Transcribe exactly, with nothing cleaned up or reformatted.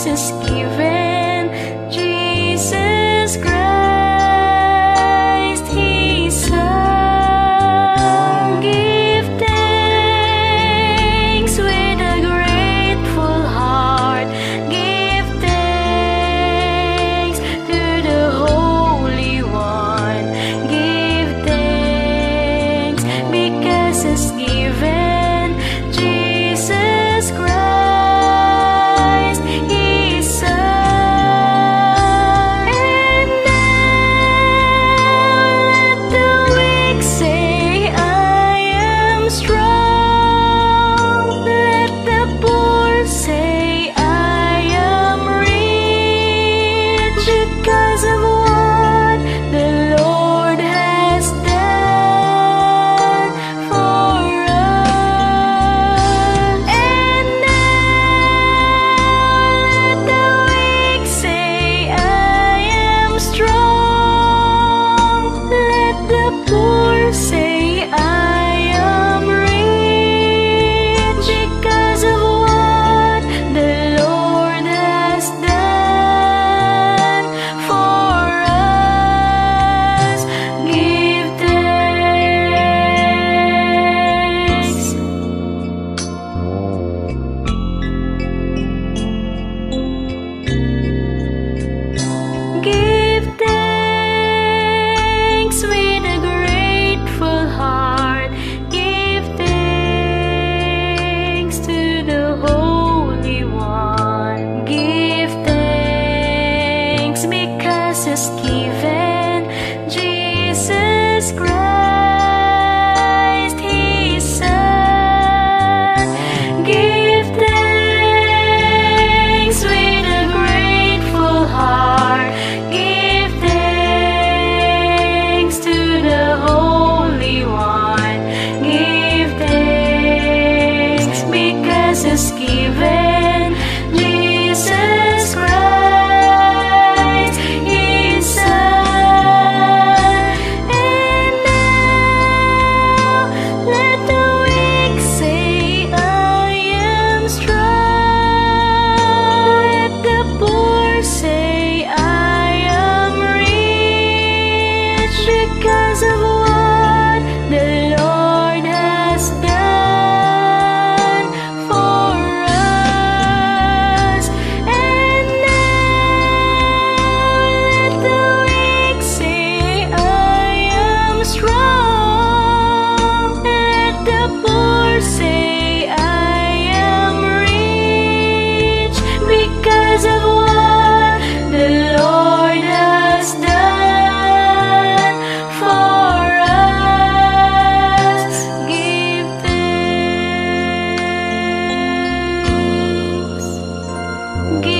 is given, Jesus Christ, His Son. Give thanks with a grateful heart. Give thanks to the Holy One. Give thanks because it's given, Jesus Christ, His Son. And now let the weak say, I am strong. Let the poor say, I am rich because of what the Lord has done for us. And now let the weak say, I am strong. Let the poor say, I am rich because of what the Lord has done for us. Give thanks. Give thanks with a grateful heart. Give thanks to the Holy One. Give thanks because it's given, Jesus Christ, His Son. Give thanks with a grateful heart. Give thanks to the Holy One. Give thanks because it's given, Jesus Christ, His Son. And now let the weak say, I am strong. Let the poor say, I am rich because of what the Lord has done for us. And now let the weak say, I am strong. Let the poor say, I am rich because of what the Lord has done for us. Give thanks. Give